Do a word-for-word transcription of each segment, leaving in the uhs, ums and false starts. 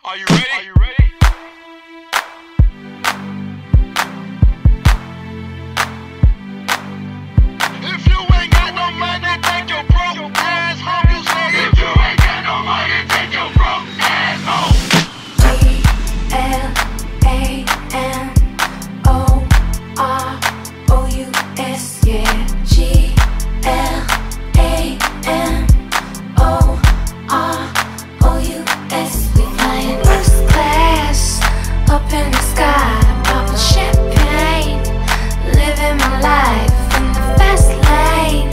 Are you ready? Are you ready? If you ain't got no money, take your broke ass home. You say if you ain't got no money, take your broke ass home. G L A N O R O U S, yeah. G L A N O R O U S. We flying first class up in the sky, popping champagne, living my life in the fast lane.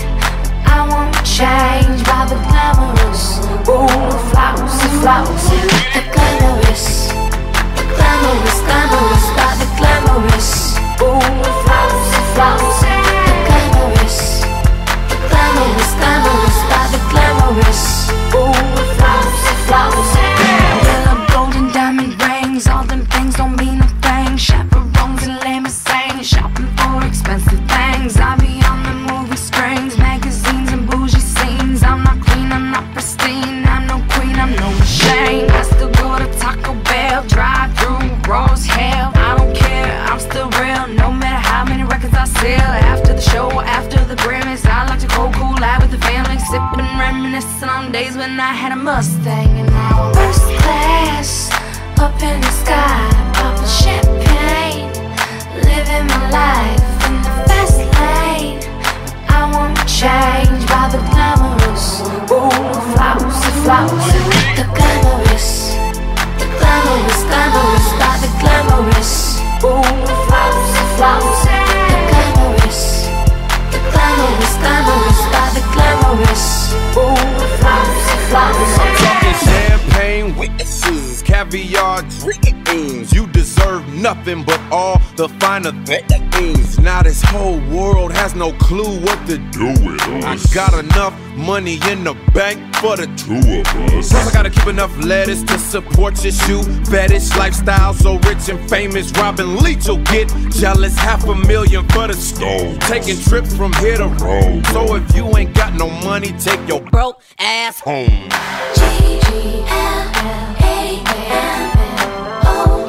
I won't change by the glamorous, ooh, flowers, flowers, the glamorous, the glamorous, glamorous, by the glamorous, ooh, flowers, flowers, the glamorous, the glamorous, glamorous, by the glamorous, ooh, flowers, flowers. Yellow, golden, diamond rings, all them things don't mean a thing. Chaperones and limousines, shopping for expensive things. I be on the movie screens, magazines and bougie scenes. I'm not clean, I'm not pristine, I'm no queen, I'm no machine. I still go to Taco Bell, drive through raw as hell. I don't care, I'm still real, no matter how many records I sell. After the show, after the Grammys, I like to go cool out with the family, sipping, reminiscing on days when I had a Mustang. And now I'm first class up in the sky, popping champagne, living my life in the fast lane. I won't change by the glamorous, ooh, flowers, flowers, the glamorous, the glamorous, glamorous, by the glamorous, ooh, flowers, flowers, the glamorous, the glamorous, glamorous, by the glamorous, ooh, flowers, flowers. I'm talking champagne witnesses, caviar dreams. You deserve nothing but all the finer things. Now this whole world has no clue what to do with us. I got enough money in the bank for the two of us. Plus I gotta keep enough lettuce to support your shoe fetish lifestyle. So rich and famous, Robin Leach will get jealous. Half a million for the stove, taking trips from here to Rome. So if you ain't got no money, take your broke ass home. G G L A N O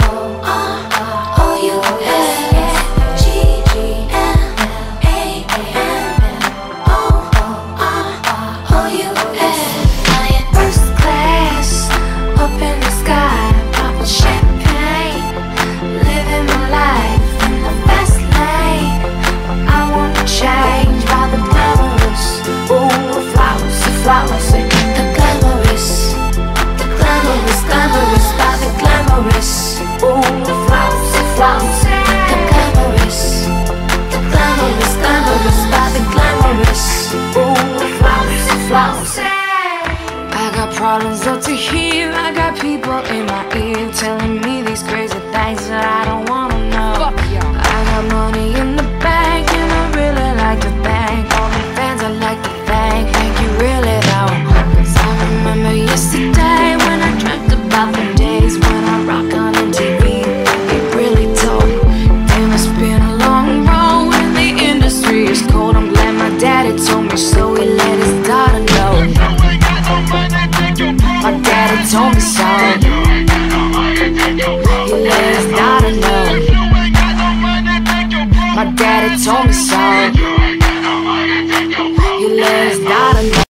R O U S. G G L A N O R O U S. Flying first class up in the sky, popping champagne, living my life in the fast lane. I won't change by the glamorous, ooh, flowers, flowers, the glamorous, the glamorous, glamorous, by the glamorous, ooh, flowers, flowers, the glamorous, the glamorous, glamorous, by the glamorous, ooh, flowers, flowers. I got problems up to here, I got people in my ear telling me these crazy things that I don't wanna know. Fuck y'all. I got money in the bank and I really like to thank all the fans. I like to thank, thank you really though. 'Cause I remember yesterday when I dreamt about the days when I rock on M T V. It really told. Damn, it's been a long road and the industry is cold. I'm glad my daddy told me so, he let his daughter know. My daddy told me so, he let his daughter know. My daddy told me so, he let his daughter know.